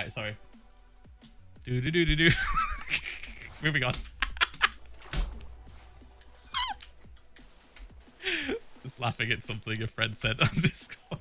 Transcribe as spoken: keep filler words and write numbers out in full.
Alright, sorry. Do do do do do. Moving on. Just laughing at something a friend said on Discord.